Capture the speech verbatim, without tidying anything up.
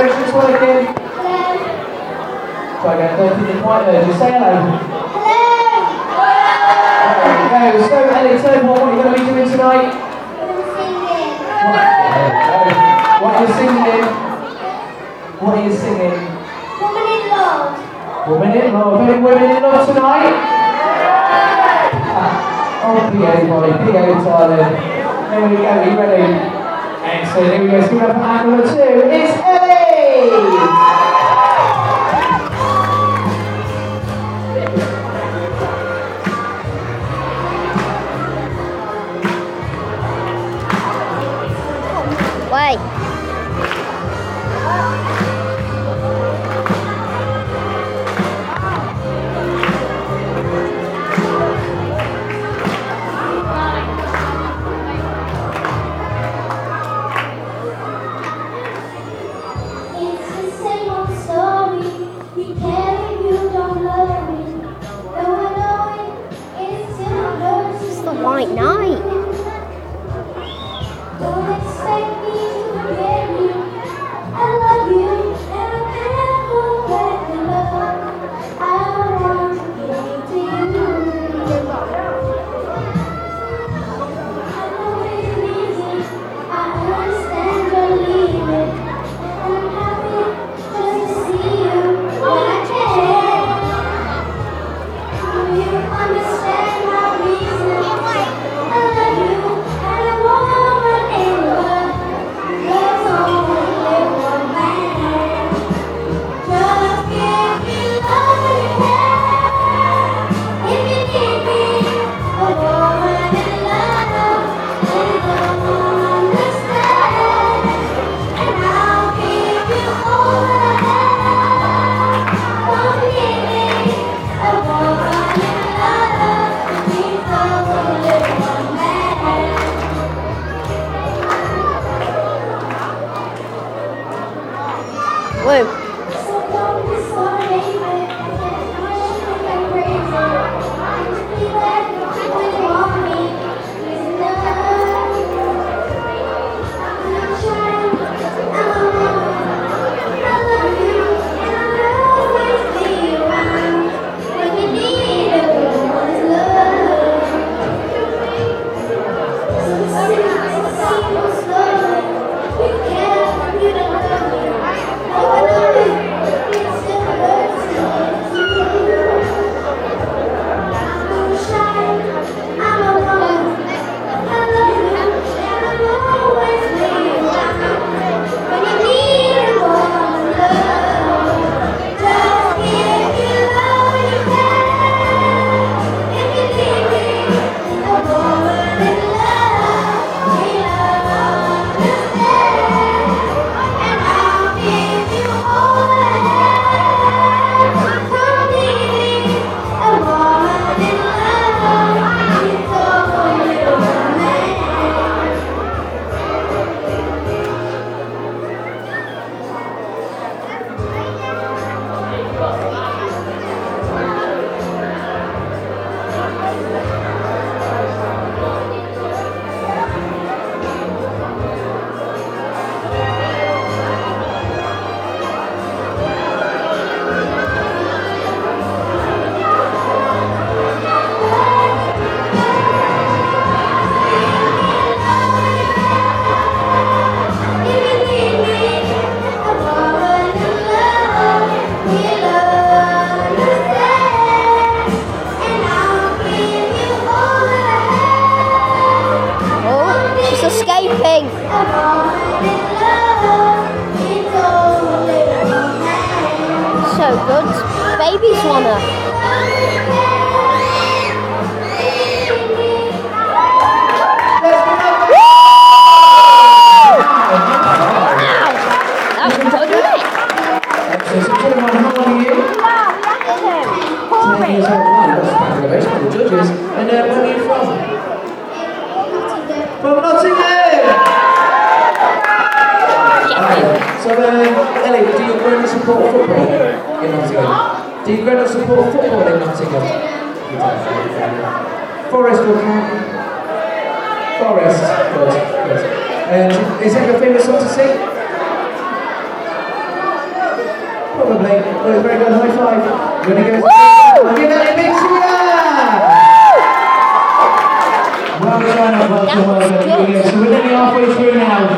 directions working? Try again, don't keep it quite heard. Just say hello. Hello! There we go. So, Ellie, turn one, what are you going to be doing tonight? What are you singing? What are you singing? Woman in Love. Woman in Love. Any women in love tonight? Ah, oh, behave, Molly. Behave, darling. There we go. Are you ready? Excellent. Here we go. Let's give it up for act number two. It's Ellie! Why? It's the same old story. You care if you don't love me. Though I know it, it's still hurts. It's the white knight. Don't expect me to forget you. I love you, and I can't forget the love I want to give to you. I know it's easy, I understand you're leaving, and I'm happy just to see you when I can. Do you understand my reason? I love you, and I want. Whoa. Escaping. So good. Babies wanna. That was good, wasn't it? Congratulations to the judges. And uh, where are you from? From Nottingham! So, uh, Ellie, do you grown up support football in Nottingham? Do you grown up support football in Nottingham? Forest will count. Forest, good, good. Um, is that your favourite song to sing? Probably. But it's very good. High five. We're going to go to give that a big cheer! Well done, well done, well done. Here we go. So we're nearly halfway through now.